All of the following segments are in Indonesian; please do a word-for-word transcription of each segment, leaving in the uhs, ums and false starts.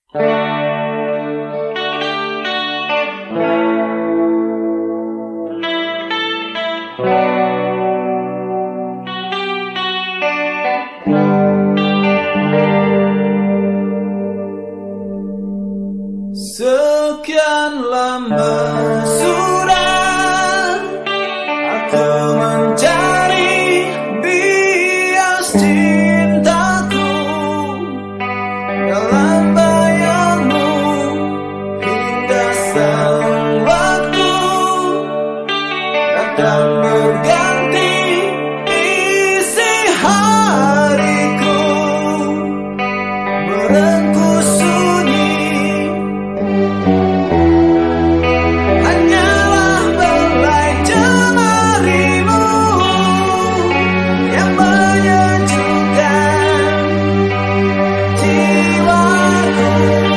Sekian lama sudah aku mencari bias cintaku dalam bayangmu, hingga sang waktu datang berganti isi hariku, merengku sunyi. Hanyalah belai jemarimu yang menyejukkan jiwaku,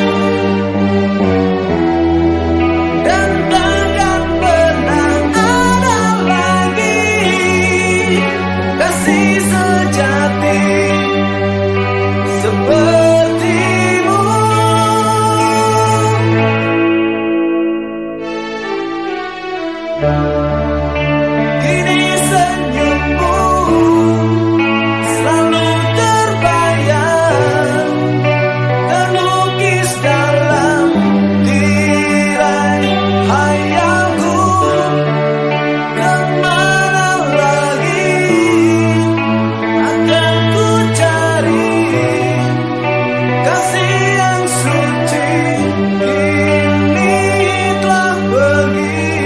dan takkan pernah ada lagi kasih sejati sepertimu. Kini senyummu selalu terbayang, terlukis dalam tirai hayalku. Kemana lagi akan ku cari kasih yang suci, kini telah pergi.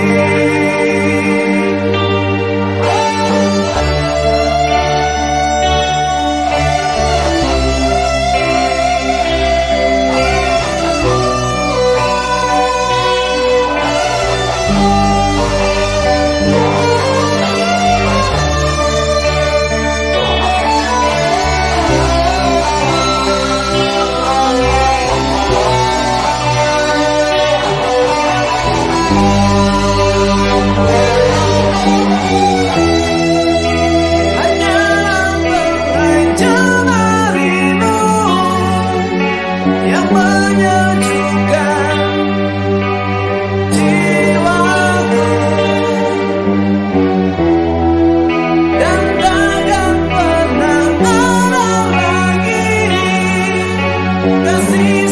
Hanyalah belai jemarimu yang menyejukkan jiwaku, dan takkan pernah ada lagi kasih